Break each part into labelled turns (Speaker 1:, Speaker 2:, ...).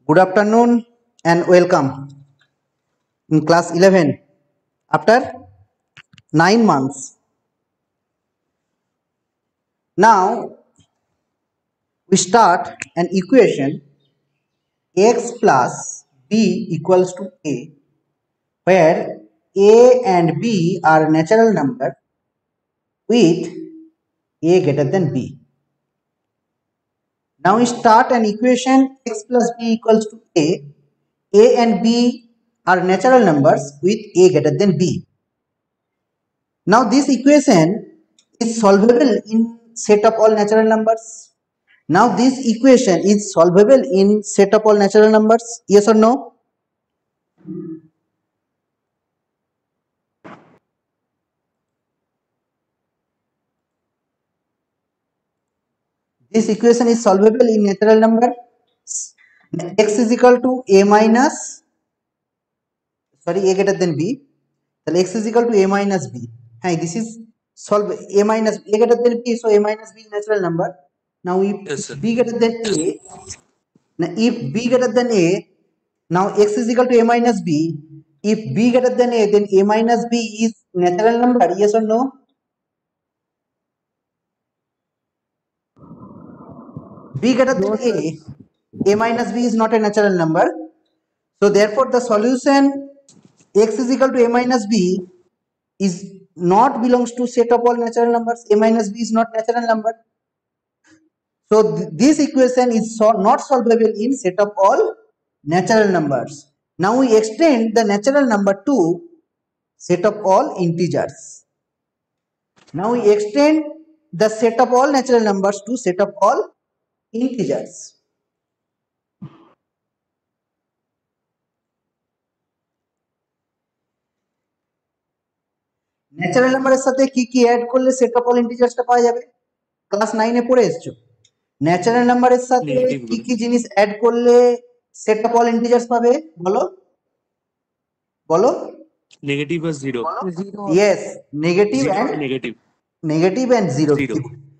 Speaker 1: Good afternoon and welcome in class 11 after 9 months. Now we start an equation x plus b equals to a, where a and b are natural numbers with a greater than b. Now we start an equation x plus b equals to a and b are natural numbers with a greater than b. Now this equation is solvable in set of all natural numbers. Now this equation is solvable in set of all natural numbers. Yes or no? This equation is solvable in natural number. X is equal to a minus, sorry, a greater than b. So x is equal to a minus b. Hey, this is solve a minus a greater than b, so a minus b is natural number. Now if
Speaker 2: Yes, sir.
Speaker 1: b greater than a, now if b greater than a, now x is equal to a minus b. If b greater than a, then a minus b is natural number. Yes or no? B greater than a minus b is not a natural number. So therefore the solution x is equal to a minus b is not belongs to set of all natural numbers. A minus b is not natural number. So this equation is not solvable in set of all natural numbers. Now we extend the natural number to set of all integers. Now we extend the set of all natural numbers to set of all integers. Natural নাম্বারের সাথে কি কি add করলে set of all ইন্টিজার্সটা পাওয়া যাবে? Class 9 এ পড়ে এসেছো। Natural নাম্বারের সাথে
Speaker 2: Negative
Speaker 1: কি
Speaker 2: গুলো।
Speaker 1: কি জিনিস অ্যাড করলে সেট অফ অল ইন্টিজার্স পাবে? বলো বলো।
Speaker 2: Negative or zero.
Speaker 1: Yes, negative
Speaker 2: Zero
Speaker 1: and
Speaker 2: or negative.
Speaker 1: Zero.
Speaker 2: Zero.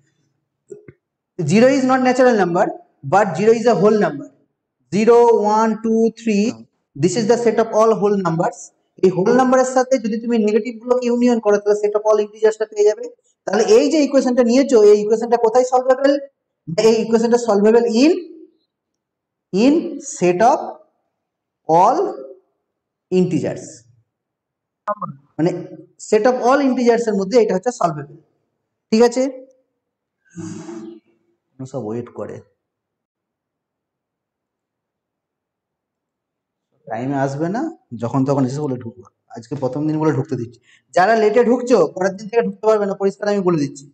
Speaker 1: Zero is not natural number, but zero is a whole number. 0 1 2 3, this is the set of all whole numbers. এই whole নাম্বারের সাথে যদি তুমি negative গুলোকে union করো তাহলে set of all ইন্টিজার্সটা পেয়ে যাবে। তাহলে এই যে ইকুয়েশনটা নিয়েছো, এই ইকুয়েশনটা কোথায় সলভেবল? এই ইকুয়েশনটা solvable in set of all integers, মানে সেট অফ অল ইন্টিজার্স এর মধ্যে এটা হচ্ছে সলভেবল। ঠিক আছে, সব ওয়েট করে, টাইমে আসবে না, যখন তখন এসে বলে ঢুকবো। আজকে প্রথম দিন বলে ঢুকতে দিচ্ছি, যারা লেটে ঢুকছো পরের দিন থেকে ঢুকতে পারবে না, পরিষ্কার আমি বলে দিচ্ছি।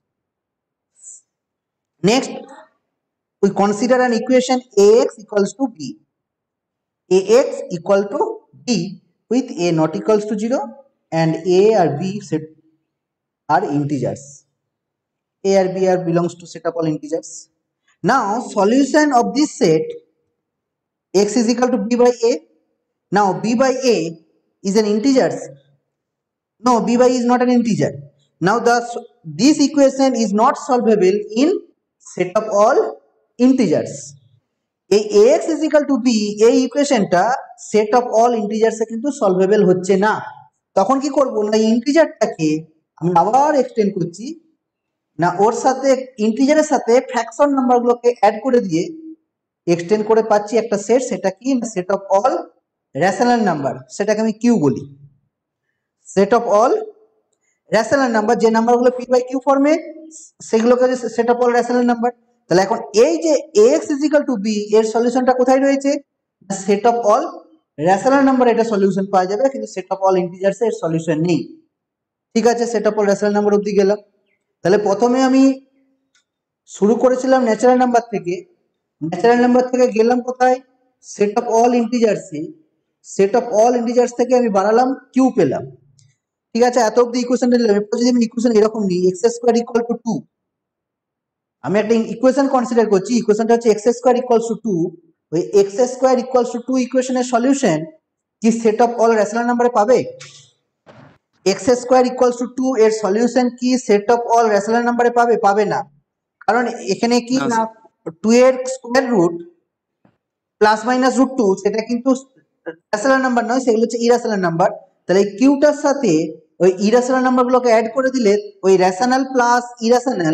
Speaker 1: Next we consider an equation ax equals to b. Ax equal to b with a not equals to 0 and a or b set are integers. A or b are belongs to set of all integers. Now solution of this set x is equal to b by a. Now b by a is an integer. No, b by is not an integer. Now this equation is not solvable in set of all integers. এই ax is equal to b এই ইকুয়েশনটা set of all ইন্টিজার্সে কিন্তু solvable হচ্ছে না। তখন কি করব না, ইন্টিজারটাকে আমি আবার এক্সটেন্ড করছি না, ওর সাথে ইন্টিজারের সাথে ফ্র্যাকশন নাম্বারগুলোকে অ্যাড করে দিয়ে এক্সটেন্ড করে পাচ্ছি একটা সেট, সেটা কি না set of all rational number, সেটাকে আমি কিউ বলি। Set of all rational number, যে নাম্বারগুলো পি বাই কিউ ফর্মে সেগুলোকে set of all rational number. তাহলে এখন এই যে ax is equal to b এর সলিউশনটা কোথায় রয়েছে? Set of all rational number এটা সলিউশন পাওয়া যাবে, কিন্তু সেট অফ অল ইন্টিজার্স এর সলিউশন নেই। ঠিক আছে, set of all rational number অবধি গেলাম। তাহলে প্রথমে আমি শুরু করেছিলাম ন্যাচারাল নাম্বার থেকে, ন্যাচারাল নাম্বার থেকে গেলাম কোথায়? সেট অফ অল ইন্টিজার্সে। সেট অফ অল ইন্টিজার্স থেকে আমি বাড়ালাম কিউ পেলাম। ঠিক আছে, এত অব্দি ইকুয়েশনটা নিলাম। এরপর যদি আমি ইকুয়েশন এরকম নিই এক্স স্কোয়ার ইকুয়াল টু 2, আমি একটা ইকুয়েশন কনসিডার করছি, ইকুয়েশনটা হচ্ছে এক্স স্কোয়ার ইকুয়ালস টু 2। ওই এক্স স্কোয়ার ইকুয়ালস টু 2 ইকুয়েশনের সলিউশন কি সেট অফ অল রেশনাল নাম্বারে পাবে? এক্স স্কোয়ার ইকুয়ালস টু 2 এর সলিউশন কি সেট অফ অল রেশনাল নাম্বারে পাবে? পাবে না, কারণ এখানে কি
Speaker 2: না,
Speaker 1: না
Speaker 2: sir.
Speaker 1: 2 এর square root plus minus root two সেটা কিন্তু রেশনাল নাম্বার নয়, সেগুলো হচ্ছে ইরেশনাল নাম্বার। তাহলে এই কিউটার সাথে ওই ইরেশনাল নাম্বারগুলোকে অ্যাড করে দিলে ওই rational plus irrational,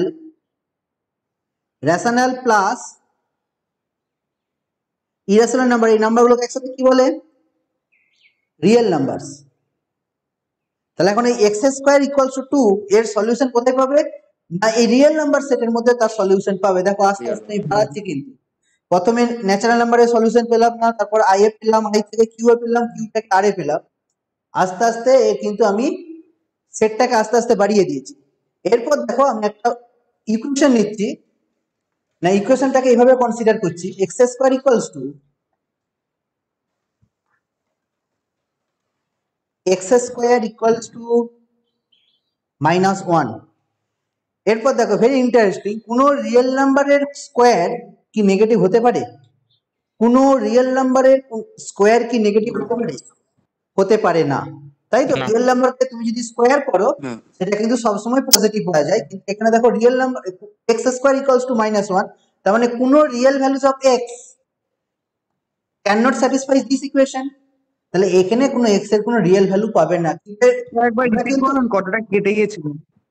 Speaker 1: rational plus irrational number, এই নাম্বারগুলোকে একসাথে কি বলে? Real numbers. তাহলে এখন এই এক্স স্কোয়ার ইকুয়ালস টু 2 এর সলিউশন কোথায় পাবে? না এই রিয়েল নাম্বার সেটের মধ্যে তার সলিউশন পাবে। দেখো আস্তে আস্তে আমি বাড়াচ্ছি, কিন্তু প্রথমে ন্যাচারাল নাম্বারের সলিউশন পেলাম না, তারপর আই এ পেলাম, আই থেকে কিউ এ পেলাম, কিউ থেকে আর এ পেলাম, আস্তে আস্তে কিন্তু আমি সেটটাকে আস্তে আস্তে বাড়িয়ে দিয়েছি। এরপর দেখো আমি একটা ইকুয়েশন নিচ্ছি, না ইকুয়েশনটাকে এইভাবে কনসিডার করছি, x square equals to x square equals to -1। এরপর দেখো ভেরি ইন্টারেস্টিং, কোন রিয়েল নাম্বারের স্কোয়ার কি নেগেটিভ হতে পারে? কোন রিয়েল নাম্বারের স্কোয়ার কি নেগেটিভ হতে পারে? হতে পারে না, তাই তো?
Speaker 2: না।
Speaker 1: রিয়েল নাম্বারকে তুমি যদি স্কোয়ার করো
Speaker 2: না।
Speaker 1: সেটা কিন্তু সবসময় পজিটিভ হয়ে যায়, কিন্তু এখানে দেখো real number x square equals to -1, তার মানে কোন real values of x can not satisfy this equation. তাহলে এখানে কোনো এক্স এর কোনো রিয়েল ভ্যালু পাবে না।
Speaker 3: একবার রিপিট করুন, কতটা কেটে গিয়েছিল।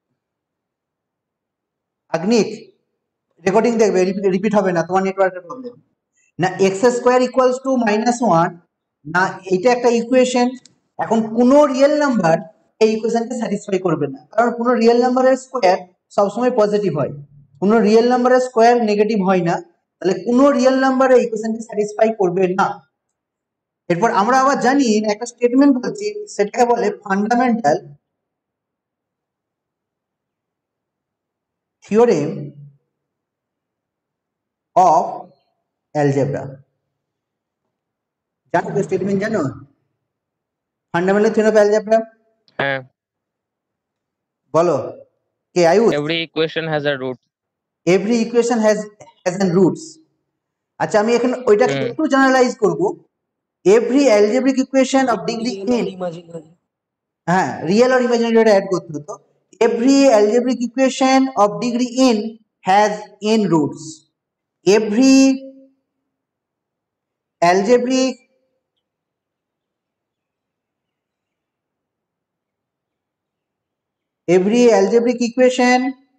Speaker 1: আগ্নিক রেকর্ডিং দেখবে, রিপিট হবে না, তোমার নেটওয়ার্কের প্রবলেম। না এক্স স্কোয়ার ইকুয়ালস টু -1, না এটা একটা ইকুয়েশন। এখন কোন রিয়েল নাম্বার এই ইকুয়েশনকে স্যাটিসফাই করবে না, কারণ কোন রিয়েল নাম্বারের স্কোয়ার সবসময় পজিটিভ হয়, কোন রিয়েল নাম্বারের স্কোয়ার নেগেটিভ হয় না। তাহলে কোন রিয়েল নাম্বার এই ইকুয়েশনকে স্যাটিসফাই করবে না। এরপর আমরা আবার জানি একটা স্টেটমেন্ট বলছি, সেটাকে বলে ফান্ডামেন্টাল থিওরেম অফ অ্যালজেব্রা। জানো স্টেটমেন্ট জানো? ফান্ডামেন্টাল থিওরেম অফ অ্যালজেব্রা
Speaker 4: হ্যাঁ,
Speaker 1: বলো, কে Ayush?
Speaker 4: every equation has a root.
Speaker 1: Every equation has an roots. আচ্ছা আমি এখানে ওইটাকে একটু জেনারেলাইজ করব। Every algebraic equation of degree n, হ্যাঁ রিয়েল আর ইমাজিনারি অ্যাড করতে হতো। Every algebraic equation of degree n has n roots. Every algebraic equation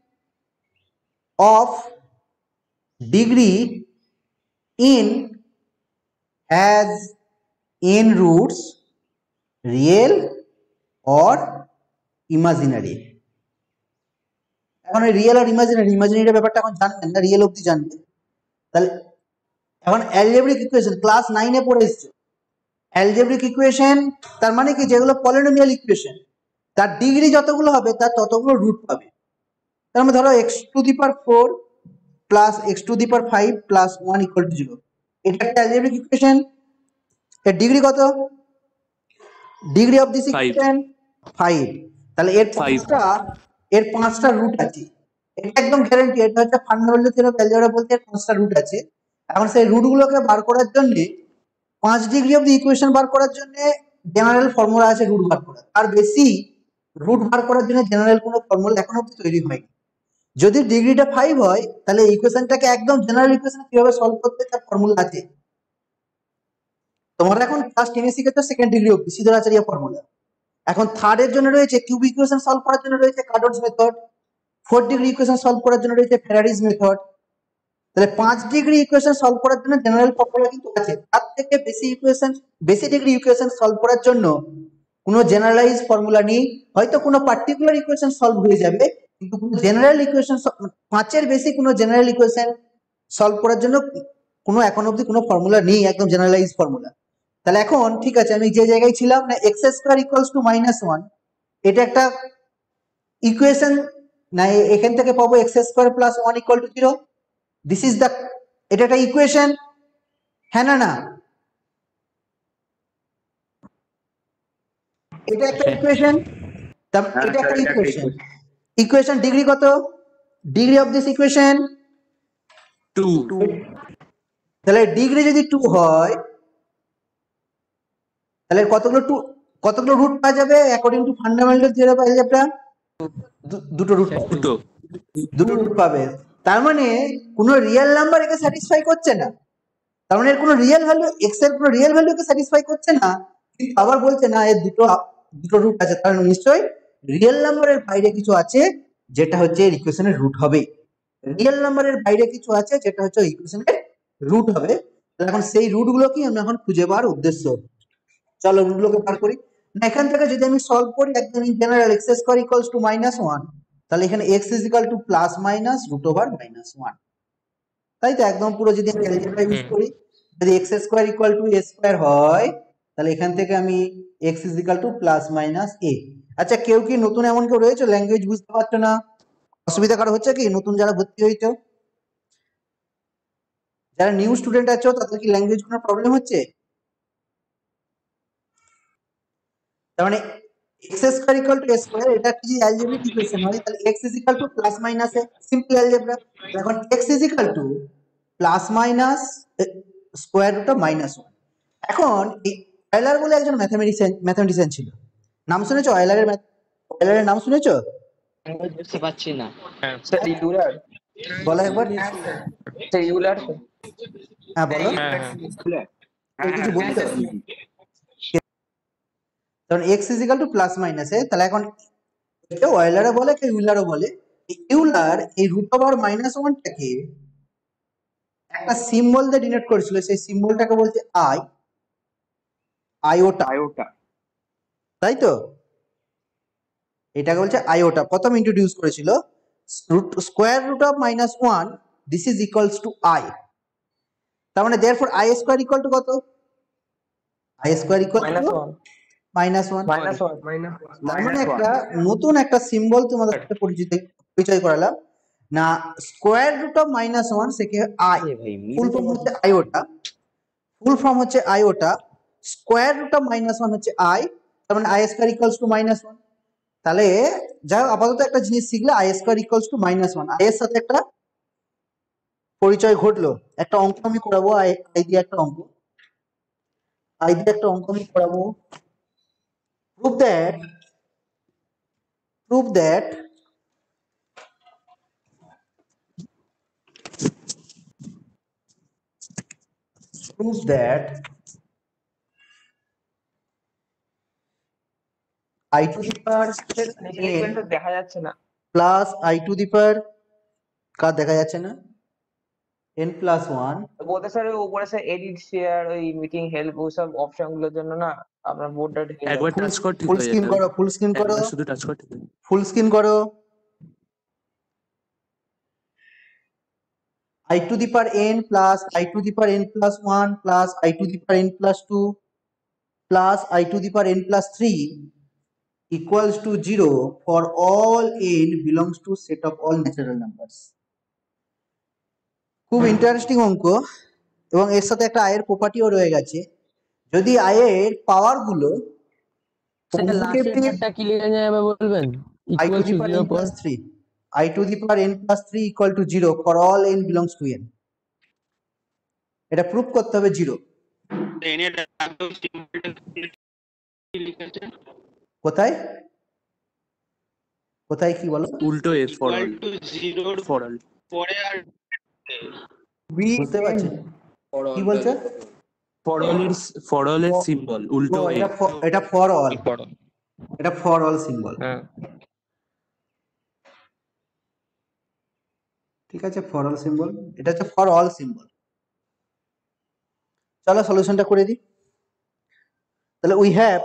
Speaker 1: of degree n has n roots, real or imaginary। এখন real আর imaginary ব্যাপারটা এখন জানবেন না, রিয়েল অবধি জানবেন। তাহলে এখন অ্যালজেব্রিক ইকুয়েশন ক্লাস 9 এ পড়ে এসেছে। অ্যালজেব্রিক ইকুয়েশন তার মানে কি, যেগুলো পলিনোমিয়াল ইকুয়েশন তার ডিগ্রি যতগুলো হবে তার ততগুলো রুট পাবে। তার মানে ধরো x⁴ প্লাস x⁵ প্লাস 1 = 0, এটা একটা অ্যালজেব্রিক ইকুয়েশন। এর ডিগ্রি কত? Degree of this equation 5। তাহলে এর পাঁচটা রুট আছে, এটা একদম গ্যারান্টি। এটা হচ্ছে ফান্ডামেন্টাল থিওরেম অফ অ্যালজেব্রা বলতে এর পাঁচটা রুট আছে। এখন সেই রুটগুলোকে বার করার জন্য 5 ডিগ্রি অফ দি ইকুয়েশন বার করার জন্য জেনারেল ফর্মুলা আছে রুট বার করার, আর বেশি রুট বার করার জন্য জেনারেল কোনো ফর্মুলা এখনো অবধি তৈরি হয়নি। যদি ডিগ্রিটা 5 হয় তাহলে ইকুয়েশনটাকে একদম জেনারেল ইকুয়েশন কিভাবে সলভ করতে তার ফর্মুলা আছে। তোমরা এখন ক্লাস 10 এ শিখেছো সেকেন্ড ডিগ্রি অবধি সিদ্ধরাচার্য ফর্মুলা। এখন থার্ড এর জন্য রয়েছে কিউব ইকুয়েশন সলভ করার জন্য রয়েছে Cardan's method, 4 degree equation solve করার জন্য রয়েছে ফ্যারাডিজ মেথড। তাহলে 5 ডিগ্রি ইকুয়েশন সলভ করার জন্য জেনারেল ফর্মুলা কিন্তু আছে। তার থেকে বেশি ডিগ্রি ইকুয়েশন সলভ করার জন্য কোনো জেনারেলাইজ ফর্মুলা নেই। হয়তো কোনো পার্টিকুলার ইকুয়েশন সলভ হয়ে যাবে, কিন্তু কোনো জেনারেল ইকুয়েশন 5 এর বেশি কোনো জেনারেল ইকুয়েশন সলভ করার জন্য কোনো এখন অবধি কোনো ফর্মুলা নেই, একদম জেনারেলাইজ ফর্মুলা। তাহলে এখন ঠিক আছে, আমি যে জায়গায় ছিলাম, না x² = -1, এটা একটা ইকুয়েশন, না এখান থেকে পাবো x² + 1 = 0। দিস ইজ দ্য, এটা একটা ইকুয়েশন, হ্যাঁ না? এটা একটা ইকুয়েশন, এটা একটা ইকুয়েশন। ইকুয়েশন ডিগ্রি কত? Degree of this equation
Speaker 2: 2।
Speaker 1: তাহলে ডিগ্রি যদি 2 হয় তাহলে কতগুলো রুট পাওয়া যাবে according to fundamental theorem of algebra? দুটো রুট পাবে। তার মানে কোনো রিয়েল নাম্বার একে স্যাটিসফাই করছে না, তার মানে এর কোনো রিয়েল ভ্যালু, এক্স এর কোনো রিয়েল ভ্যালুকে স্যাটিসফাই করছে না, কিন্তু আবার বলছে না এর দুটো রুট আছে, কারণ নিশ্চয়ই রিয়েল নাম্বারের বাইরে কিছু আছে যেটা হচ্ছে ইকুয়েশনের রুট হবে, রিয়েল নাম্বারের বাইরে কিছু আছে যেটা হচ্ছে ইকুয়েশনের রুট হবে। এখন সেই রুট গুলোকে আমরা এখন খুঁজে পাওয়ার উদ্দেশ্য। চলো রুট গুলোকে বার করি না। এখান থেকে যদি আমি সলভ করি একদম in general x square equals to -1, তাহলে এখানে x is equal to plus minus root over -1, তাই তো একদম পুরো যদি আমি অ্যালজেব্রা ইউজ করি, যদি x square equal to a square হয় তাহলে এখান থেকে আমি x is equal to plus minus a. আচ্ছা কেউ কি নতুন এমন কেউ রয়েছে ল্যাঙ্গুয়েজ বুঝতে পারছো না, অসুবিধা কারো হচ্ছে কি? নতুন যারা ভর্তি হয়েছে, যারা নিউ স্টুডেন্ট আছো তাদের কি ল্যাঙ্গুয়েজ কোনো প্রবলেম হচ্ছে? তার মানে x square equal to a square, এটা কি অ্যালজেব্রিক ইকুয়েশন হয়, তাহলে x is equal to plus minus a, simple algebra. এখন x is equal to plus minus square root of -1। এখন অয়েলার বলে একজন ম্যাথমেটিশিয়ান ছিল, নাম শুনেছো অয়েলারের? অয়েলারের নাম শুনেছো?
Speaker 5: বুঝতে পারছি না
Speaker 4: হ্যাঁ
Speaker 5: স্যার। ইউলার,
Speaker 1: বলো একবার।
Speaker 5: স্যার ইউলার তো
Speaker 1: হ্যাঁ বলো,
Speaker 4: হ্যাঁ হ্যাঁ
Speaker 1: কেউ কিছু বলছো? কারণ x is equal to plus minus a, তাহলে এখন কেউ অয়েলারও বলে কেউ ইউলারও বলে। ইউলার এই রুট ওভার -1টাকে একটা সিম্বল দিয়ে ডিনোট করেছিল, সেই সিম্বলটাকে বলছে আইওটা, তাই তো? এটাকে বলছে আইওটা। প্রথম ইন্ট্রোডিউস করেছিল square root of -1, this is equals to I. তার মানে therefore I square equal to কত? I square equal to -1। তার মানে একটা নতুন একটা সিম্বল তোমাদের সাথে পরিচয় করালাম না, স্কয়ার রুট অফ -1 থেকে আই, ফুল ফর্ম হচ্ছে আইওটা, ফুল ফর্ম হচ্ছে আইওটা, স্কয়ার রুট অফ -1 হচ্ছে আই, তার মানে আই স্কয়ার ইকুয়ালস টু -1। তাহলে যাই হোক আপাতত একটা জিনিস শিখলে, I square equals to -1, I এর সাথে একটা পরিচয় ঘটলো। একটা অঙ্ক আমি করাবো, আই দিয়ে একটা অঙ্ক, আই দিয়ে একটা অঙ্ক আমি করাবো। prove that prove that I to the power n
Speaker 5: দেখা যাচ্ছে না।
Speaker 1: plus I to the power, কার দেখা যাচ্ছে না? n plus 1
Speaker 5: বলতে স্যার উপরে স্যার এডিট শেয়ার ওই মিটিং হেল্প ওই সব অপশন গুলোর জন্য না আপনার বোর্ডটা ঢেকে
Speaker 2: একবার টাচ কর ঠিক
Speaker 1: ফুল
Speaker 2: হয়ে
Speaker 1: স্ক্রিন
Speaker 2: যাবে।
Speaker 1: করো, ফুল স্ক্রিন করো,
Speaker 2: একবার শুধু টাচ কর ঠিক হয়ে যাবে।
Speaker 1: ফুল স্ক্রিন করো। I to the power n plus I to the power n plus 1 plus I to the power n plus 2 plus I to the power n plus 3 equals to 0 for all n belongs to set of all natural numbers. খুব interesting অঙ্ক, এবং এর সাথে একটা আয়ের প্রপার্টিও রয়ে গেছে। যদি আয়ের পাওয়ার গুলো
Speaker 6: কি লিখে যাবে বলবেন?
Speaker 1: I to the power n plus 3, I to the power n plus 3 equal to 0 for all n belongs to n, এটা প্রুফ করতে হবে 0। কোথায় কোথায় কি বলো?
Speaker 2: উল্টো S for all, for all
Speaker 1: বুঝতে পারছি কি বলছো?
Speaker 2: ফর অল এর সিম্বল উল্টো এ।
Speaker 1: এটা ফর অল,
Speaker 4: পড়ো।
Speaker 1: এটা ফর অল সিম্বল,
Speaker 4: হ্যাঁ
Speaker 1: ঠিক আছে? ফর অল সিম্বল, এটা হচ্ছে ফর অল সিম্বল। চলো সলিউশনটা করে দিই। তাহলে we have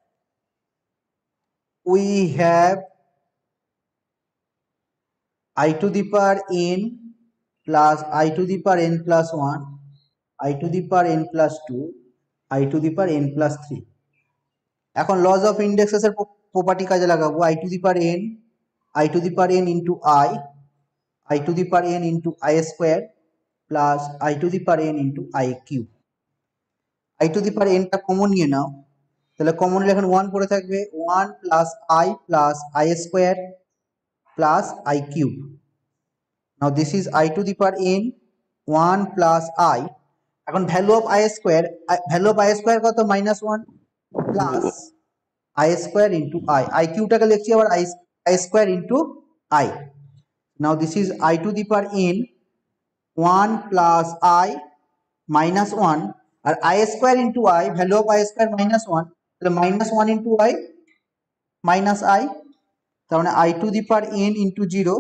Speaker 1: I to the power n plus I to the power n plus 1, I to the power n plus 2, I to the power n plus 3। এখন laws of indexes এর property কাজে লাগাবো। I to the power n, I to the power n into I to the power n into I square plus I to the power n into I cube। I to the power n টা common নিয়ে নাও, তাহলে common নিলে এখন 1 পড়ে থাকবে, 1 plus I square plus I cube। Now this is I to the power n 1 plus I, এখন value of I square, কত? -1 plus I square into I cube টাকে লিখছি আবার I square into I। Now this is I to the power n 1 plus I minus one, আর i square into i, value of i square minus one, তাহলে minus one into i minus i, তার মানে i to the power n into zero,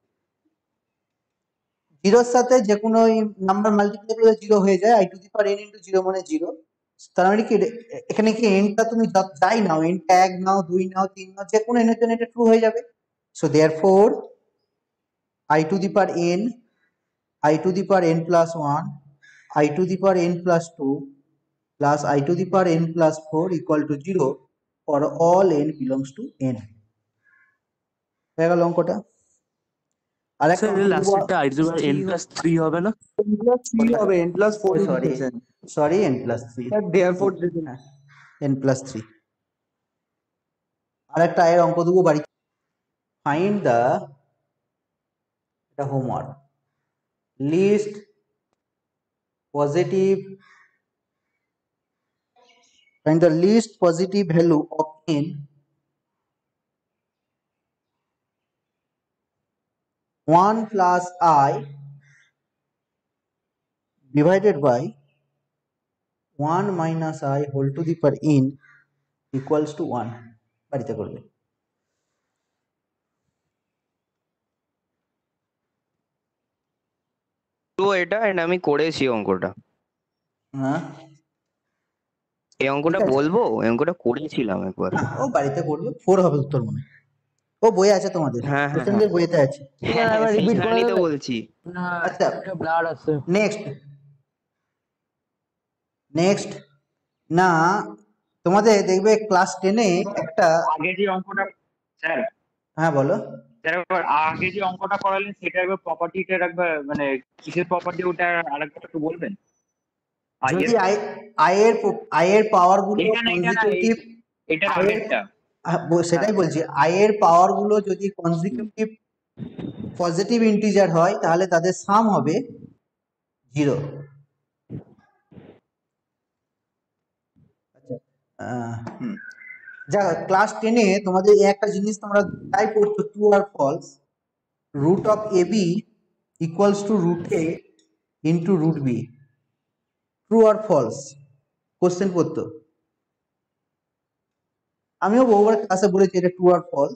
Speaker 1: জিরোর সাথে যে কোনো number multiply করলে zero হয়ে যায়, i to the power n into zero মানে জিরো। তার মানে কি এখানে কি এনটা তুমি যাই নাও, এনটা এক নাও, দুই নাও, তিন নাও, যে কোনো এনের জন্য এটা ট্রু হয়ে যাবে। So therefore i to the power n, i to the power n plus one, i to the power n plus two plus i to the power n plus four equals to zero for all n belongs to n. হয়ে গেল অঙ্কটা। আর একটা
Speaker 2: sir লাস্টেরটা i to the power n plus 3 হবে না?
Speaker 3: n+3 হবে, n+4
Speaker 1: sorry
Speaker 3: লিখেছেন।
Speaker 1: Sorry n plus three,
Speaker 3: sir therefore দিবেন।
Speaker 1: N plus three. আর একটা এর অঙ্ক দেবো বাড়ি, ফাইন্ড দ্য, এটা homework, least positive, find the least positive value of n 1 plus I divided by 1 minus I whole to the power n equals to 1. বাড়িতে করবে।
Speaker 6: তো এটা and আমি করেছি অঙ্কটা,
Speaker 1: হ্যাঁ
Speaker 6: এই অঙ্কটা
Speaker 1: ঠিক আছে।
Speaker 6: বলবো, এই অঙ্কটা করেছিলাম একবার।
Speaker 1: ও বাড়িতে করবে, 4 হবে উত্তর মনে হয়। ও বইয়ে আছে তোমাদের,
Speaker 6: হ্যাঁ, হ্যাঁ,
Speaker 1: কোশ্চেনদের বইতে আছে।
Speaker 6: হ্যাঁ, হ্যাঁ, সেই কারণেই তো বলছি।
Speaker 1: আচ্ছা নেক্সট, নেক্সট না তোমাদের দেখবে ক্লাস 10 এ একটা,
Speaker 7: আগে যে অঙ্কটা স্যার
Speaker 1: হ্যাঁ বলো,
Speaker 7: স্যার একবার আগে যে অঙ্কটা করালেন সেটা একবার প্রপার্টিটা একবার মানে কিসের প্রপার্টি ওটা আরেকবার একটু বলবেন?
Speaker 1: যদি আই এর পাওয়ার গুলো
Speaker 7: এটা না, এটা না,
Speaker 1: কনজিকিউটিভ,
Speaker 7: এটা আগেরটা।
Speaker 1: সেটাই বলছি, আই এর পাওয়ার গুলো যদি কনজিকিউটিভ পজিটিভ ইন্টিজার হয় তাহলে তাদের সাম হবে 0। যা ক্লাস 10 এ তোমাদের এই একটা জিনিস তোমরা তাই পড়ছো, ট্রু আর false, root of a b equals to root a into root b, true আর ফলস কোশ্চেন পড়তো। আমিও বহুবার ক্লাসে বলেছি এটা ট্রু আর ফলস।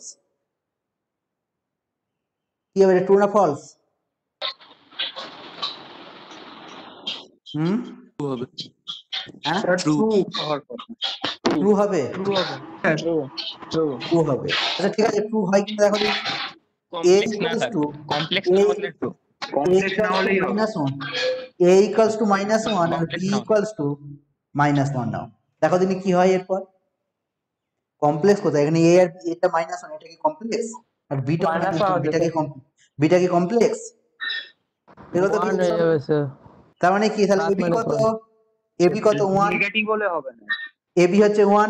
Speaker 1: কি হবে, ট্রু না ফলস?
Speaker 2: True হবে।
Speaker 1: হ্যাঁ
Speaker 2: True।
Speaker 1: ট্রু হবে, ট্রু হবে। আচ্ছা ঠিক আছে, ট্রু হয় কিনা দেখো দেখি। a
Speaker 4: কমপ্লেক্স না
Speaker 1: equals
Speaker 4: স্যার,
Speaker 1: to
Speaker 4: কমপ্লেক্স না হলে ট্রু,
Speaker 7: কমপ্লেক্স না হলেই হবে।
Speaker 1: a equals to -1 আর b
Speaker 4: Complex না।
Speaker 1: equals to -1 নাও, দেখো তুমি কি হয় এরপর। কমপ্লেক্স কোথায়, এখানে a আর এটা -1, এটা কি কমপ্লেক্স? আর বিটা বিটা কি কমপ্লেক্স? এগুলো তো তার মানে কি, তাহলে ab কত, ab কত 1,
Speaker 7: নেগেটিভ হলে হবে না।
Speaker 1: ab হচ্ছে 1।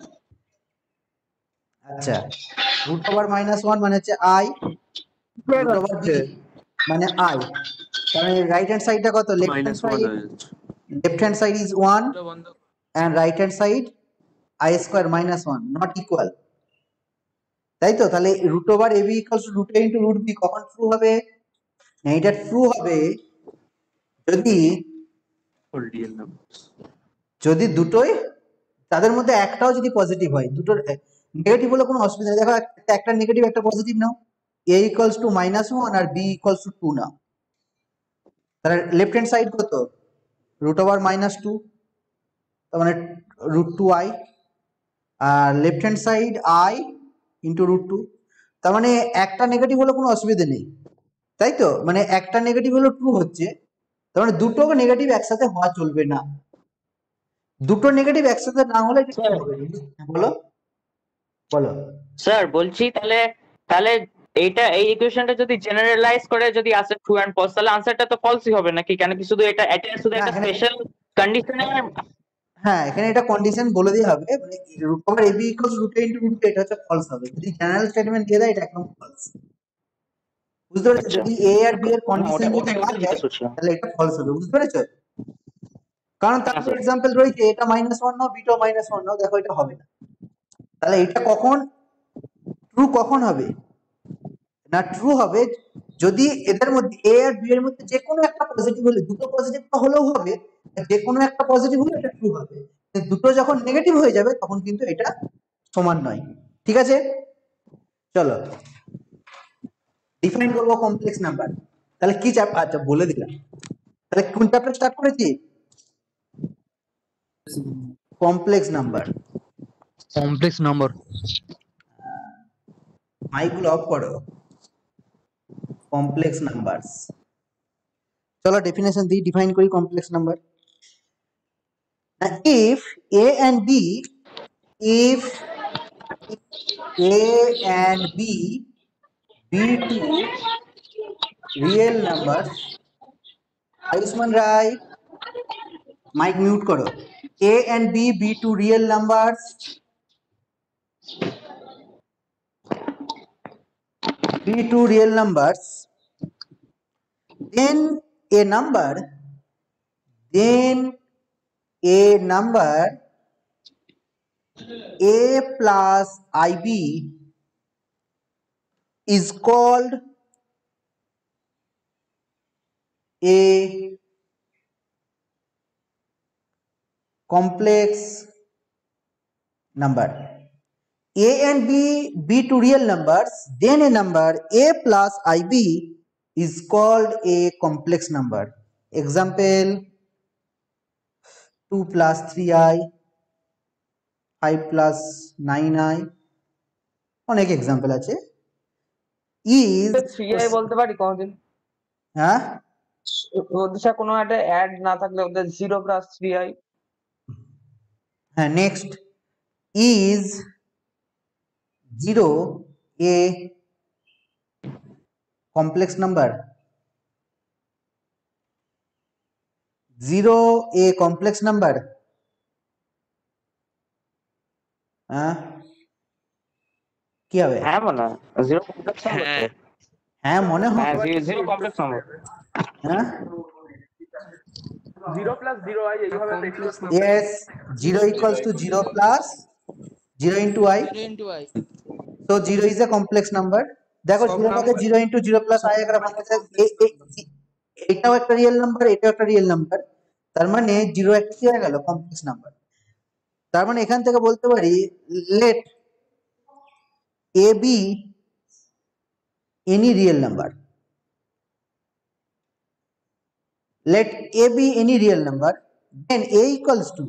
Speaker 1: আচ্ছা রুট ওভার -1 মানে হচ্ছে i, রুট ওভার b মানে i, তার মানে রাইট হ্যান্ড সাইডটা কত, লেফট হ্যান্ড
Speaker 2: -1
Speaker 1: সাইড,
Speaker 2: হয়ে যাচ্ছে।
Speaker 1: লেফট হ্যান্ড সাইড ইজ 1
Speaker 2: এটা বন্ধ।
Speaker 1: and right hand side I square -1 not equal, তাই তো? তাহলে root over ab equals to root a into root b কখন ট্রু হবে? এটা ট্রু হবে যদি,
Speaker 2: All real numbers।
Speaker 1: যদি দুটোই তাদের মধ্যে একটাও যদি পজিটিভ হয়, দুটোর নেগেটিভ হলে কোনো অসুবিধা নেই। দেখো একটা নেগেটিভ একটা পজিটিভ নাও, a ইকুয়ালস টু -1 আর b ইকুয়ালস টু 2 নাও, তাহলে লেফট হ্যান্ড সাইড কত, রুট ওভার -2, তার মানে রুট 2i, আর left hand side i into root 2, তার মানে একটা নেগেটিভ হলে কোনো অসুবিধা নেই, তাই তো? মানে একটা নেগেটিভ হলো ট্রু হচ্ছে, তার মানে দুটো নেগেটিভ একসাথে হওয়া চলবে না, দুটো নেগেটিভ একসাথে না হলে এটা true হবে না। বলো বলো।
Speaker 8: স্যার বলছি তাহলে তাহলে এইটা এই ইকুয়েশনটা যদি জেনারেলাইজ করে যদি আসে ট্রু এন্ড ফলস, তাহলে আনসারটা তো ফলসই হবে নাকি? কেন কি শুধু এটা শুধু একটা
Speaker 1: এখানে-
Speaker 8: স্পেশাল কন্ডিশনে।
Speaker 1: হ্যাঁ এখানে এটা কন্ডিশন বলে দিয়ে হবে, মানে root over ab equals root a into root b, এটা হচ্ছে ফলস হবে। যদি জেনারেল স্টেটমেন্ট দিয়ে দেয় এটা একদম ফলস, বুঝতে পেরেছো? যদি a আর b এর কন্ডিশন যদি না দেয় তাহলে এটা ফলস হবে, বুঝতে পেরেছো? কারণ তার
Speaker 8: আচ্ছা।
Speaker 1: এক্সাম্পল রয়েছে, এটা -1 নাও, বিটাও -1 নাও, দেখো এটা হবে না। তাহলে এটা কখন ট্রু কখন হবে না, ট্রু হবে যদি এদের মধ্যে a আর b এর মধ্যে যে কোনো একটা পজিটিভ হলে, দুটো পজিটিভ হলেও হবে, যে কোনো একটা পজিটিভ হলে এটা ট্রু হবে, দুটো যখন নেগেটিভ হয়ে যাবে তখন কিন্তু এটা সমান নয়। ঠিক আছে, চলো ডিফাইন করবো কমপ্লেক্স নাম্বার। তাহলে কি চ্যাপ্টার, আচ্ছা বলে দিলাম, তাহলে কোন চ্যাপ্টার স্টার্ট করেছি? Complex number.
Speaker 9: Complex number.
Speaker 1: মাইকগুলো অফ করো। কমপ্লেক্স নাম্বারস, চলো ডেফিনেশন দিই, ডিফাইন করি complex number. if a and b if a and b be two real numbers, Ayushman Rai, mic mute karo. A and b be two real numbers, be two real numbers, then a number a plus ib is called a complex number. A and b be two real numbers, then a number a plus ib is called a complex number. Example 2 plus 3i, 5 plus 9i, অনেক example আছে। is
Speaker 5: 3i বলতে পারি কোনদিন?
Speaker 1: হ্যাঁ
Speaker 5: ওদের সাথে কোনো একটা অ্যাড না থাকলে ওদের 0 plus 3i।
Speaker 1: হ্যাঁ next is 0 a complex number, 0 a complex number, হ্যাঁ কি হবে?
Speaker 8: হ্যাঁ মনে হয় জিরো কমপ্লেক্স নাম্বার।
Speaker 2: হ্যাঁ
Speaker 1: হ্যাঁ মনে হয়,
Speaker 8: হ্যাঁ জিরো কমপ্লেক্স নাম্বার।
Speaker 1: হ্যাঁ
Speaker 3: 0 plus 0i এইভাবে practice
Speaker 1: yes 0 equals to 0 plus 0 into i, so 0 is a complex number. দেখো 0 টাকে 0 into 0 plus i আকারে ভাঙতে এটাও একটা রিয়েল নাম্বার, এটাও একটা রিয়েল নাম্বার, তার মানে 0 একটা কি হয়ে গেল কমপ্লেক্স নাম্বার। তার মানে এখান থেকে বলতে পারি let a be any real number, let a be any real number, then a equals to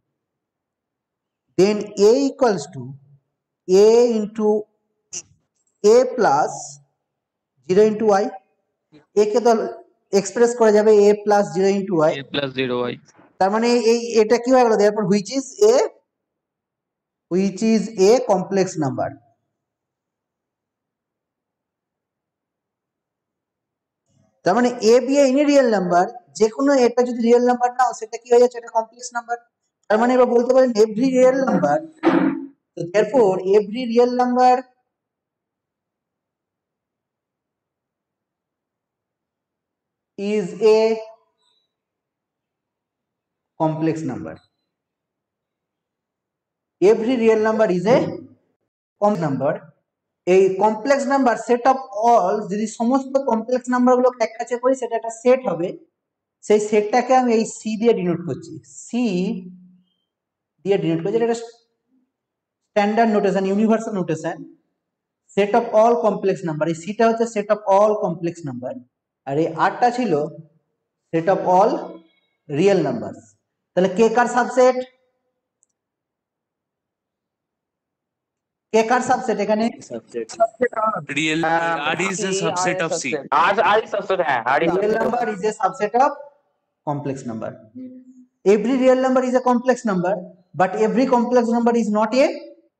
Speaker 1: a into a plus 0 into i, a কে তো এক্সপ্রেস করা যাবে a plus 0 into i,
Speaker 4: a plus 0i
Speaker 1: তার মানে এই এটা কি হয়ে গেল, therefore which is a complex number. তার মানে a be any real number, যে কোনো এটা যদি রিয়েল নাম্বার নাও সেটা কি হয়ে যাচ্ছে, এটা কমপ্লেক্স নাম্বার। তার মানে এবার বলতে পারেন every real number, so therefore every real number is a complex number. Every real number is a complex number. এই complex number set of all, যদি সমস্ত কমপ্লেক্স নাম্বারগুলো এক কাছে করি সেটা একটা সেট হবে, সেই সেটটাকে আমি এই সি দিয়ে ডিনোট করছি, সি দিয়ে ডিনোট করছি, এটা standard notation, universal notation, set of all complex number. এই সিটা হচ্ছে set of all complex number, আর এই আরটা ছিল set of all real number. তাহলে কে কার সাবসেট, কে কার সাবসেট এখানে?
Speaker 2: real r is a subset of c.
Speaker 8: আর সাবসেট, হ্যাঁ আর
Speaker 1: Real number is a subset of complex number. Every real number is a complex number, but every complex number is not a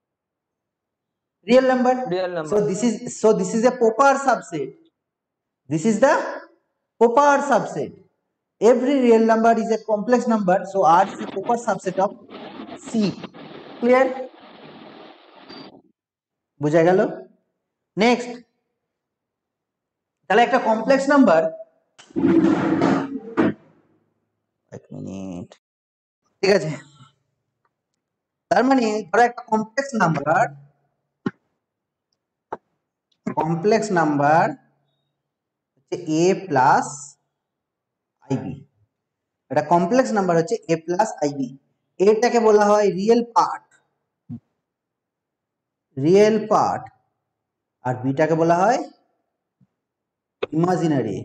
Speaker 1: real number.
Speaker 5: Real number.
Speaker 1: So this is a proper subset. This is the proper subset. Every real number is a complex number, so R is a proper subset of C. Clear? বুঝা গেল? Next, তাহলে একটা complex number, এক minute, ঠিক আছে, তার মানে ধরো একটা কমপ্লেক্স নাম্বার হচ্ছে a প্লাস আইবি, এটা কমপ্লেক্স নাম্বার হচ্ছে a প্লাস আইবি। এটাকে বলা হয় রিয়েল পার্ট, আর বিটাকে বলা হয় ইমাজিনারি।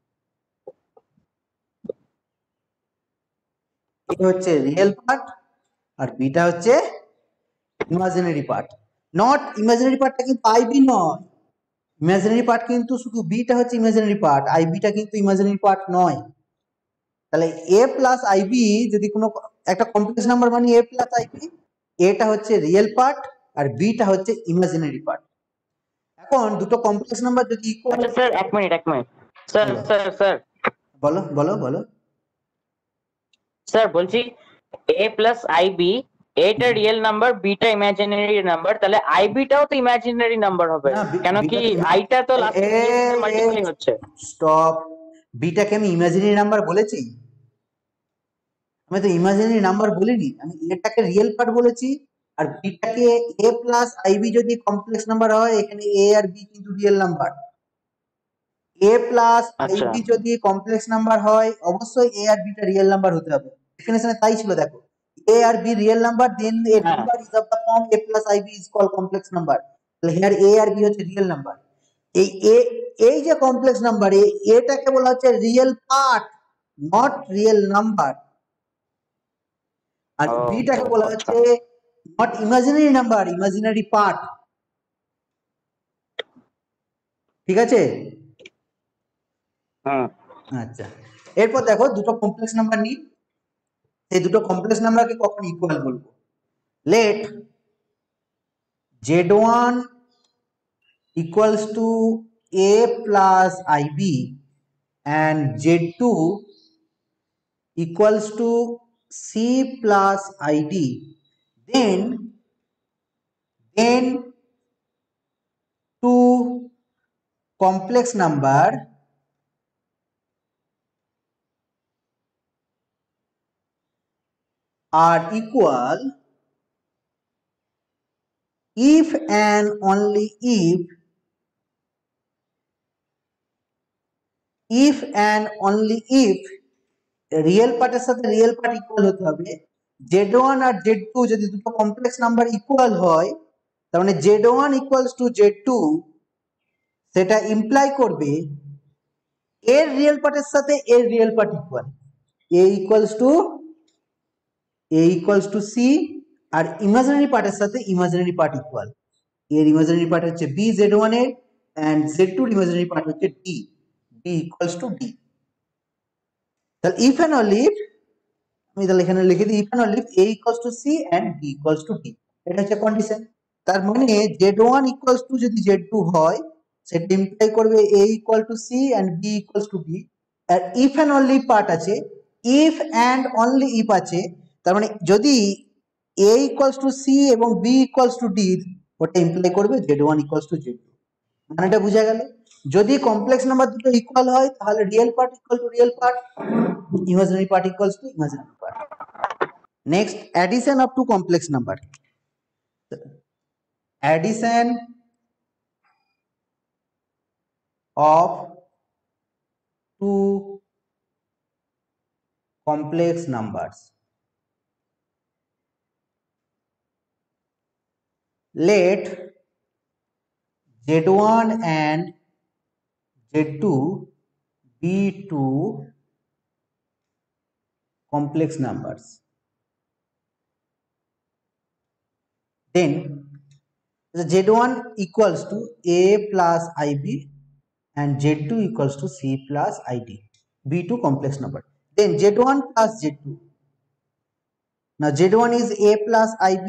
Speaker 1: এটা হচ্ছে রিয়েল পার্ট আর বিটা হচ্ছে ইমাজিনারি পার্ট। নট ইমাজিনারি পার্টটা কিন্তু আইবি নয়, ইমাজিনারি পার্ট কিন্তু শুধু বিটা হচ্ছে ইমাজিনারি পার্ট, আইবিটা কিন্তু ইমাজিনারি পার্ট নয়। তাহলে এ প্লাস আইবি যদি কোনো একটা কমপ্লেক্স নাম্বার মানে এ প্লাস আইবি, এটা হচ্ছে রিয়েল পার্ট আর বিটা হচ্ছে ইমাজিনারি পার্ট। এখন দুটো কমপ্লেক্স নাম্বার যদি ইকুয়াল,
Speaker 8: আচ্ছা স্যার এক মিনিট স্যার
Speaker 1: বলো।
Speaker 8: স্যার স্যার
Speaker 1: বলো বলো বলো
Speaker 8: স্যার বলছি a প্লাস আইবি, এটা রিয়েল নাম্বার, বিটা ইমাজিনারি নাম্বার, তাহলে আইবিটাও তো ইমাজিনারি নাম্বার হবে
Speaker 1: না,
Speaker 8: কেন কি আইটা তো লাস্টে মাল্টিপ্লাই হচ্ছে।
Speaker 1: স্টপ, বিটাকে আমি ইমাজিনারি নাম্বার বলেছি? আমি তো ইমাজিনারি নাম্বার বলিনি, আমি এটাকে রিয়েল পার্ট বলেছি। আর বিটাকে এ প্লাস আইবি যদি কমপ্লেক্স নাম্বার হয়, এখানে এ আর বি কিন্তু real number. A plus i b যদি কমপ্লেক্স নাম্বার হয়, অবশ্যই এ আর বিটা রিয়েল নাম্বার হতে হবে। ডেফিনেশনে তাই ছিল, দেখো এ আর b real number, then a number is of the form a plus i b is called complex number. তাহলে হিয়ার এ আর বি হচ্ছে রিয়েল নাম্বার। এই যে কমপ্লেক্স নাম্বার, এটাকে বলা হচ্ছে real part, not real number. আর বিটাকে বলা হচ্ছে not imaginary number, imaginary part. ঠিক আছে? আচ্ছা, এরপর দেখো দুটো কমপ্লেক্স নাম্বার নিই, সেই দুটো কমপ্লেক্স নাম্বারকে কখন ইকুয়াল বলবো। Let z1 equals to a plus ib and z2 equals to c plus id, then two complex number are equal if and only if and only if real পার্টের সাথে real part equal হতে হবে। z1 আর z2 যদি দুটো complex number equal হয়, তার মানে z1 equals to z2, সেটা ইমপ্লাই করবে এর রিয়েল পার্টের সাথে এর real part equal. a equals to c আর ইমাজিনারি পার্টের সাথে ইমাজিনারি পার্ট ইকুয়াল। এর ইমাজিনারি পার্ট হচ্ছে b z1 এর, এন্ড z2 এর ইমাজিনারি পার্ট হচ্ছে d ইকুয়ালস টু d। তাহলে ইফ এন্ড অনলি ইফ, আমি তাহলে এখানে লিখে দিই if and only if a equals to c and b equals to d, এটা হচ্ছে কন্ডিশন। তার মানে z1 ইকুয়ালস টু যদি z2 হয়, সেটা ইমপ্লাই করবে a equal to c and b equals to d। আর ইফ এন্ড অনলি পার্ট আছে, ইফ এন্ড অনলি ইফ আছে, তার মানে যদি a ইকুয়ালস টু c এবং b ইকুয়ালস টু d, ওটা ইমপ্লাই করবে z1 ইকুয়ালস টু z2। মানেটা বোঝা গেল? যদি কমপ্লেক্স নাম্বার দুটো ইকুয়াল হয়, তাহলে real part equal to real part, imaginary part equals to imaginary part. Next, addition of two complex number. Addition of two complex numbers. Let z1 and z2 be two complex numbers. Then the z1 equals to a plus ib and z2 equals to c plus id, be two complex number. Then z1 plus z2, now z1 is a plus ib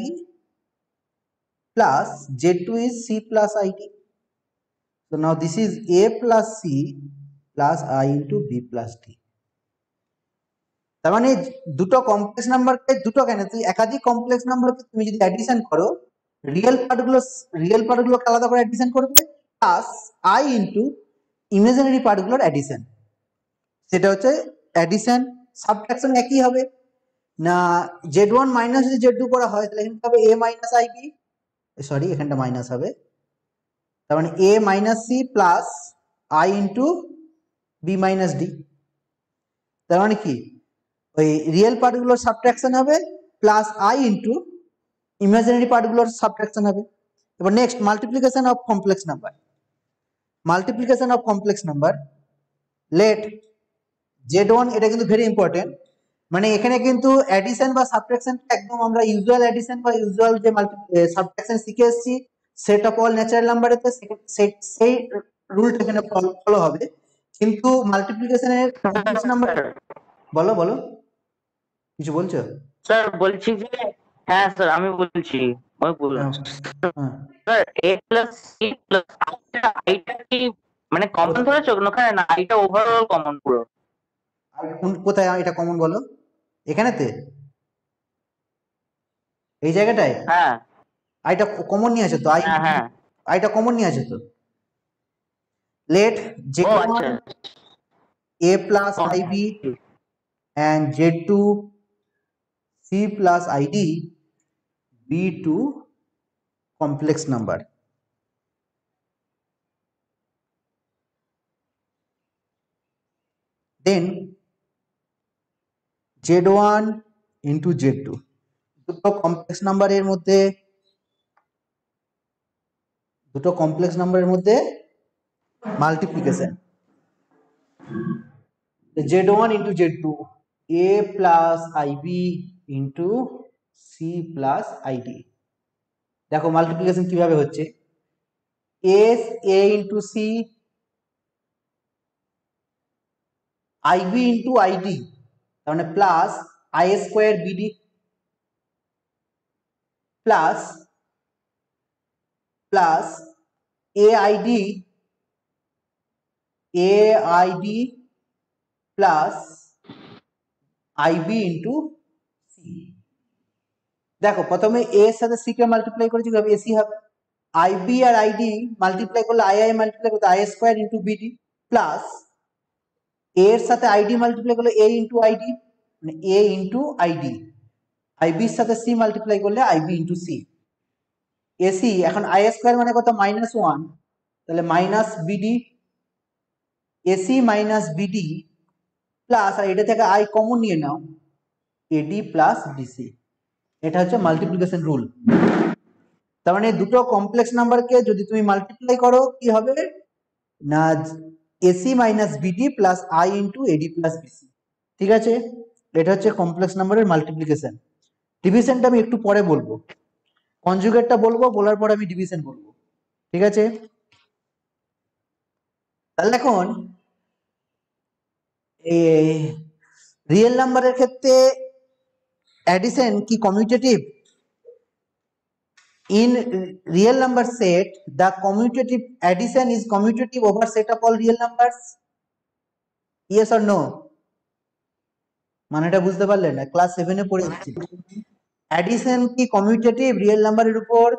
Speaker 1: plus z2 is c plus id. So now this is a plus c plus I into b plus d. তার মানে দুটো complex নাম্বারকে, দুটো কেন, তুই একাধিক complex নাম্বারকে তুমি যদি addition করো, রিয়েল পার্টগুলোকে আলাদা করে অ্যাডিশন করবে, প্লাস আই ইনটু ইমাজিনারি পার্টগুলোর অ্যাডিশন, সেটা হচ্ছে অ্যাডিশন। সাবট্রাকশন একই হবে না, z1 মাইনাস যদি z2 করা হয়, তাহলে এখানে হবে a মাইনাস ib, সরি এখানটা মাইনাস হবে, তার মানে a minus c plus i into b minus d। তার মানে কি, ওই রিয়েল পার্টগুলোর সাবট্রাকশন হবে প্লাস আই ইন্টু ইমাজিনারি পার্টগুলোর সাবট্রাকশন হবে। এবার next multiplication of complex number. Multiplication of complex number let Z1, এটা কিন্তু ভেরি ইম্পর্টেন্ট, মানে এখানে কিন্তু অ্যাডিশন বা সাবট্রাকশন একদম আমরা ইউজুয়াল অ্যাডিশন বা ইউজুয়াল যে সাবট্রাকশন শিখে এসেছি সেট অফ অল ন্যাচারাল নাম্বারেতে সেই রুলটা এখানে ফলো হবে। কিন্তু মাল্টিপ্লিকেশনের কমপ্লেক্স নাম্বার, বলো বলো কিছু বলছো?
Speaker 8: স্যার বলছি যে, হ্যাঁ স্যার আমি বলছি, sir a plus c plus আইটা কি মানে কমন ধরেছো ওখানে না, আইটা ওভারঅল কমন পুরো?
Speaker 1: কোথায় এটা কমন বলো? এখানেতে এই জায়গাটায়
Speaker 8: হ্যাঁ
Speaker 1: আইটা কমন নিয়ে আছে তো,
Speaker 8: হ্যাঁ
Speaker 1: আইটা কমন নিয়ে আছে তো। Let Z1 a plus ib and Z2 c plus id be two complex number. Then Z1 into Z2 দুটো কমপ্লেক্স নাম্বারের মধ্যে multiplication Z1 into Z2 a plus ib into c plus id। দেখো multiplication কিভাবে হচ্ছে, a into c ib into id, তার মানে plus i square bd প্লাস aid প্লাস ib into c। দেখো প্রথমে a এর সাথে c কে মাল্টিপ্লাই করেছি, তবে ac হবে, ib আর id মাল্টিপ্লাই করলে ii মাল্টিপ্লাই করতে i square into bd plus a এর সাথে id মাল্টিপ্লাই করলে a into id মানে a into id, ib এর সাথে c মাল্টিপ্লাই করলে ib into c। ac এখন i স্কয়ার মানে কত, -1, তাহলে minus bd, ac minus bd plus, আর এটা থেকে i কমন নিয়ে নাও, ad প্লাস dc। এটা হচ্ছে মাল্টিপ্লিকেশন রুল। তার মানে দুটো কমপ্লেক্স নাম্বারকে যদি তুমি মাল্টিপ্লাই করো কি হবে না, ac minus bd plus i into ad plus bc। ঠিক আছে, এটা হচ্ছে কমপ্লেক্স নাম্বারের মাল্টিপ্লিকেশন। ডিভিশনটা আমি একটু পরে বলবো, কনজুগেটটা বলবো, বলার পর আমি ডিভিশন বলবো। ঠিক আছে, তাহলে এখন রিয়েল নাম্বারের ক্ষেত্রে অ্যাডিশন কি commutative? In real number set, the commutative addition is commutative over set of all real numbers. Yes or no? মানেটা বুঝতে পারলেন না? ক্লাস 7 এ পড়েছি। অ্যাডিশন কি কমিউটেটিভ রিয়েল নাম্বারের উপর?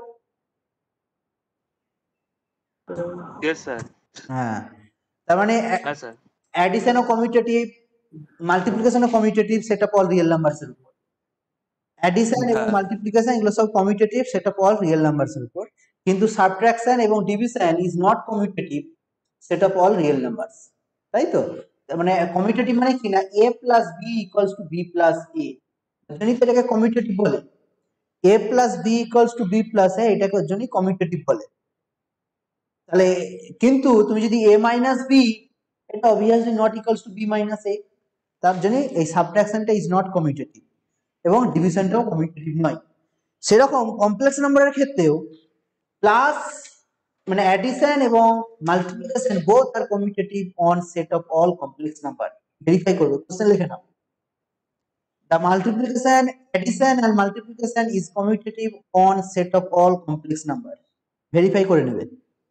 Speaker 2: Yes, sir.
Speaker 1: হ্যাঁ, তার মানে
Speaker 2: Yes, sir.
Speaker 1: অ্যাডিশনও কমিউটেটিভ, মাল্টিপ্লিকেশনও commutative set of all real numbers এর উপর। অ্যাডিশন এবং মাল্টিপ্লিকেশন এগুলো সব commutative set of all real numbers এর উপর, কিন্তু সাবট্রাকশন এবং division is not commutative set of all real numbers. তাই তো, মানে কমিউটেটিভ মানে কি না, a plus b equals to b plus a, জন্যই তো এটাকে কমিউটেটিভ বলে। a plus b equals to b plus a, এটাকে ওর জন্যই কমিউটেটিভ বলে। তাহলে কিন্তু তুমি যদি a মাইনাস b, এটা obviously not equals to b minus a, তার জন্য এই সাবট্রাকশনটা ইজ নট কমিউটেটিভ এবং ডিভিশনটাও কমিউটেটিভ নয়। সেরকম কমপ্লেক্স নাম্বারের ক্ষেত্রেও প্লাস মানে অ্যাডিশন এবং multiplication both are commutative on set of all complex number. Verify করবে, কোশ্চেন লিখে নাও, the multiplication, addition and multiplication is commutative on set of all complex number. Verify করে নেবে।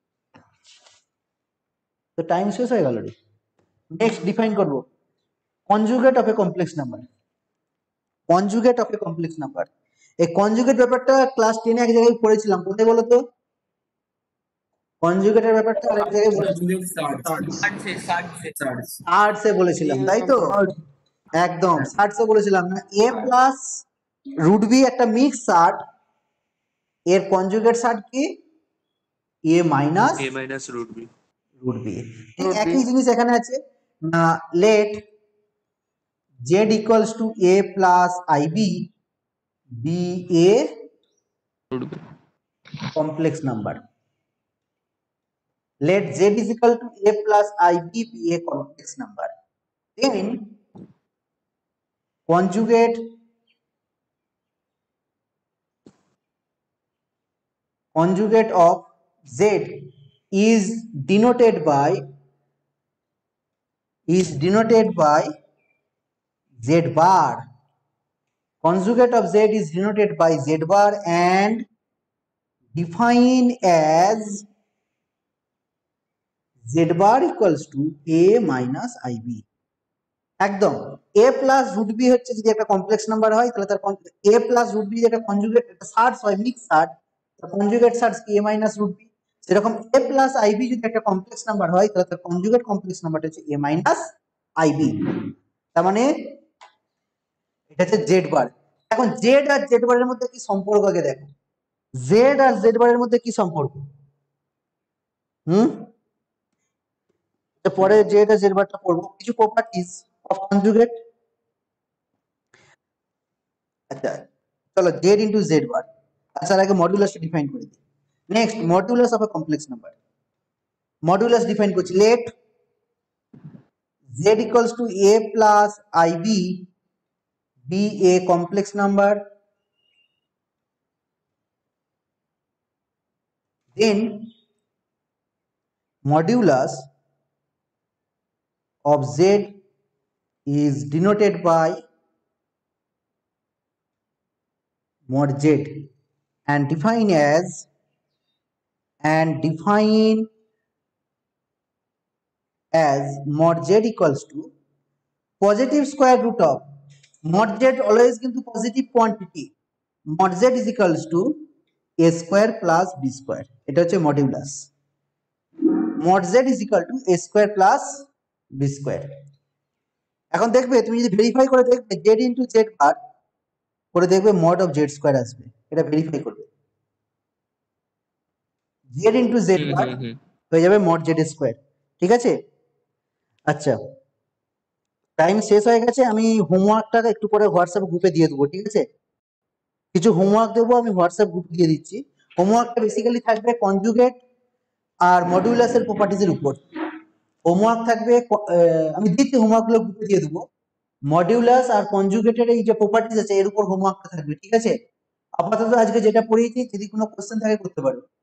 Speaker 1: তো টাইম শেষ হয়ে গেল রে। নেক্সট ডিফাইন করব conjugate of a complex number. Conjugate of a complex number, এই কনজুগেট ব্যাপারটা ক্লাস 10 এ এক জায়গায় পড়েছিলাম, কোথায় বলো তো? কনজুগেটের ব্যাপারটা আরেক জায়গায় আর্টসে বলেছিলাম, তাই তো? একদম আর্টসে বলেছিলাম না, a প্লাস রুট বি একটা মিক্স সার্ট, এর কনজুগেট সার্ট কি a minus
Speaker 2: root b.
Speaker 1: Root b. ঠিক একই জিনিস এখানে আছে না, লেট z equals to a plus ib be a complex number. Let z is equal to a plus ib be a complex number. Then conjugate of z is denoted by z bar. Conjugate of z is denoted by z bar and defined as z bar equals to a minus ib. একদম a plus root b হচ্ছে যদি একটা complex number হয় তাহলে তার a plus root b যেটা conjugate একটা surd হয় মিক্স সার্চ কনজুগেট সার্চ কি a মাইনাস রুট বি, সেরকম a প্লাস আইবি যদি একটা কমপ্লেক্স নাম্বার হয় তাহলে তার কনজুগেট কমপ্লেক্স নাম্বারটা হচ্ছে a মাইনাস আইবি। তার মানে এটা হচ্ছে জেড বার। এখন জেড আর জেড বারের মধ্যে কি সম্পর্ক আগে দেখো, জেড আর জেড বারের মধ্যে কি সম্পর্ক? পরে জেড আর জেড বারটা পড়বো, কিছু প্রপার্টিজ অফ কনজুগেট। আচ্ছা চলো জেড ইনটু জেড বার, আচ্ছা আগে মডুলাসটা ডিফাইন করে দিই। Next modulus of a complex number, modulus define করছি let z equals to a plus ib be a complex number, then modulus of z is denoted by mod z and define as mod z equals to positive square root of mod z always কিন্তু positive quantity, mod z is equals to a square plus b square, এটা হচ্ছে modulus. mod z is equal to a square plus b square। এখন দেখবে তুমি যদি verify করে দেখবে z into z বার করে দেখবে mod of z square আসবে, এটা ভেরিফাই করবে z into z বার হয়ে যাবে mod z square, ঠিক আছে? আচ্ছা টাইম শেষ হয়ে গেছে, আমি হোমওয়ার্কটা একটু পরে হোয়াটসঅ্যাপ গ্রুপে দিয়ে দেবো, ঠিক আছে? কিছু হোমওয়ার্ক দেবো আমি হোয়াটসঅ্যাপ গ্রুপে দিয়ে দিচ্ছি। হোমওয়ার্কটা বেসিক্যালি থাকবে কনজুগেট আর মডুলাসের প্রপার্টিজের উপর হোমওয়ার্ক থাকবে। আমি দিচ্ছি হোমওয়ার্কগুলো গ্রুপে দিয়ে দেবো। মডিউলাস আর কনজুগেটের এই যে প্রপার্টিজ আছে এর উপর হোমওয়ার্কটা থাকবে, ঠিক আছে? আপাতত আজকে যেটা পড়িয়েছি যদি কোনো কোশ্চেন থাকে করতে পারো।